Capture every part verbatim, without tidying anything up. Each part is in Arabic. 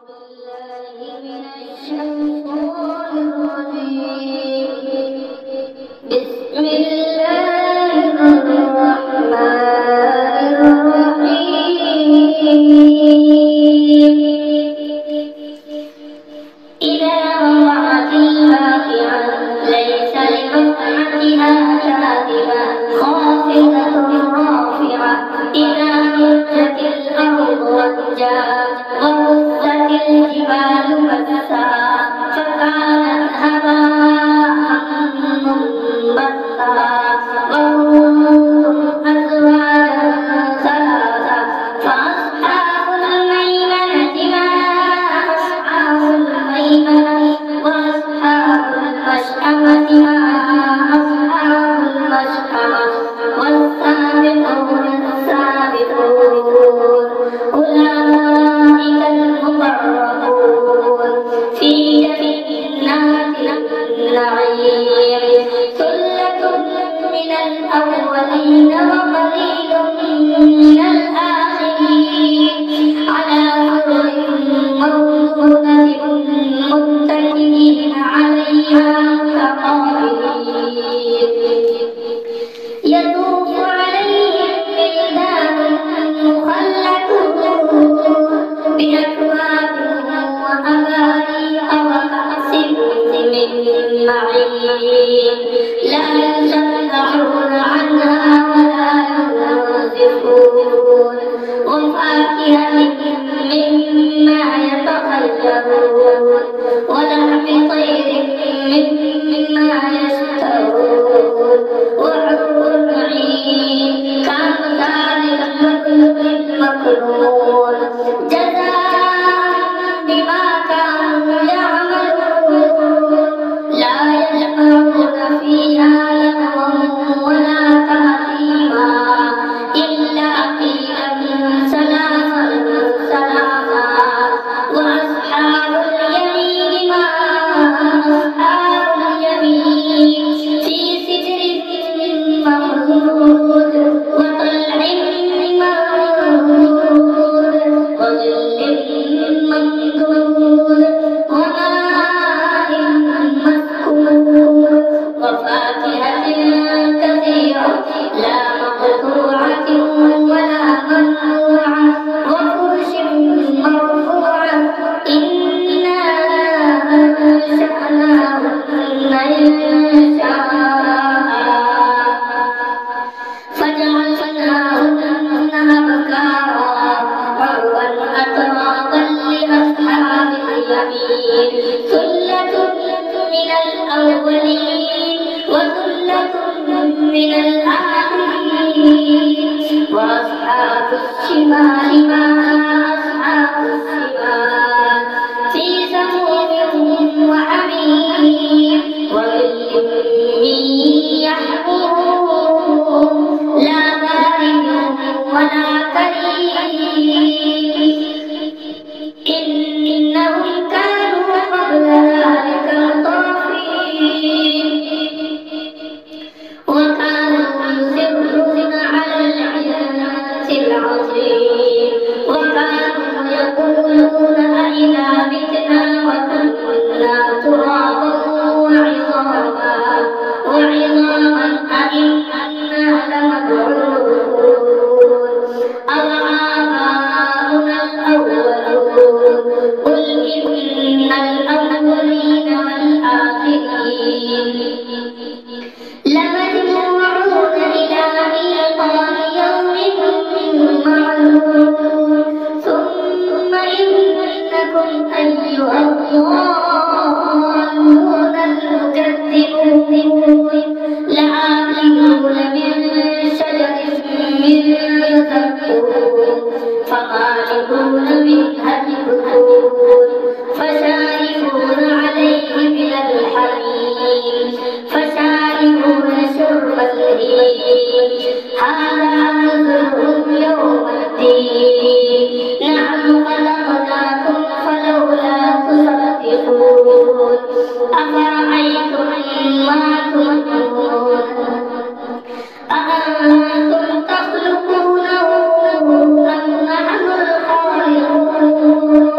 أأنتم تخلقونه أم نحن الخالقون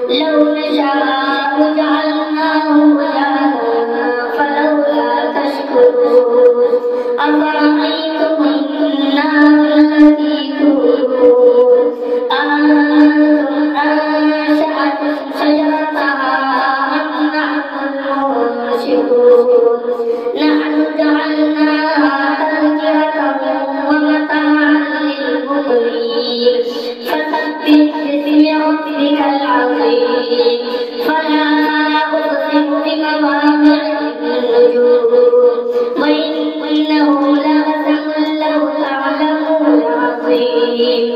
لو نشاء جعلناه هدى فلولا تشكرون أفرأيتم النار التي تورون أأنتم أنشأتم شجرتها أم نحن المنشئون نحن جعلناها تذكرة ومتاعا للمقوين فسبح باسم ربك العظيم فلا أقسم بمواقع النجوم وإنه لقسم لو تعلمون عظيم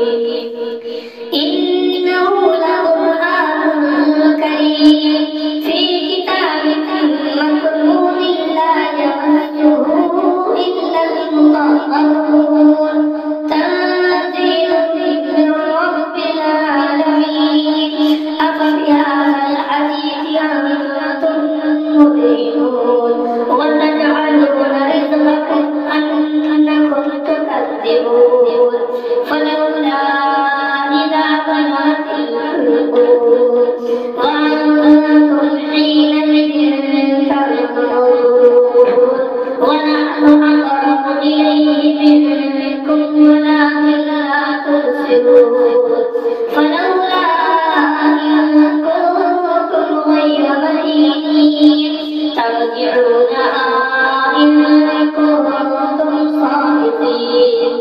إنه لقرآن كريم في كتاب مكنون لا يمسه إلا المطهرون تنزيل من رب العالمين أفبهذا الحديث أنتم مدهنون وتجعلون رزقكم أنكم تكذبون فلولا إذا بلغت الحلقوم وأنتم حينئذ تنظرون ونحن أقرب إليه منكم ولكن لا تبصرون فلولا إن كنتم غير مدينين ترجعونها إن كنتم صادقين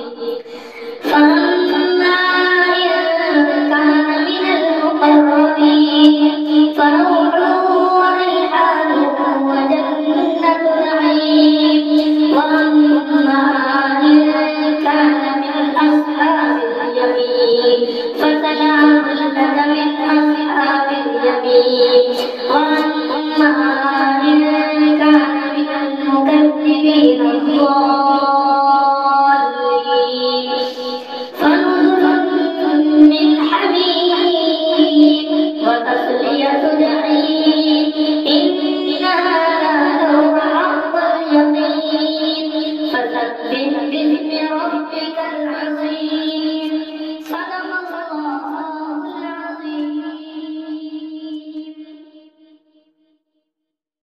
فأما إن كان من المقربين فروح وريحان وجنة نعيم وأما إن كان من أصحاب اليمين فسلام لك من أصحاب اليمين وأما إن كان من المكذبين الضالين